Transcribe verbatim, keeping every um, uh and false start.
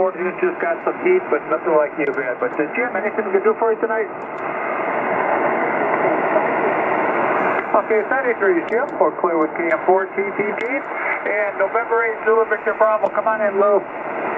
Ford unit just got some heat, but nothing like you've had. But uh, Jim, anything we can do for you tonight? Okay, seventy-three, Jim, for Clearwood K M four T T T. And November eighth, Zulu Victor Bravo. Come on in, Lou.